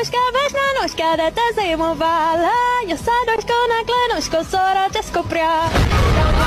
nožka, vážná nožka, jdete zimová, jo, sadočko na klenuško, sora, česko prá.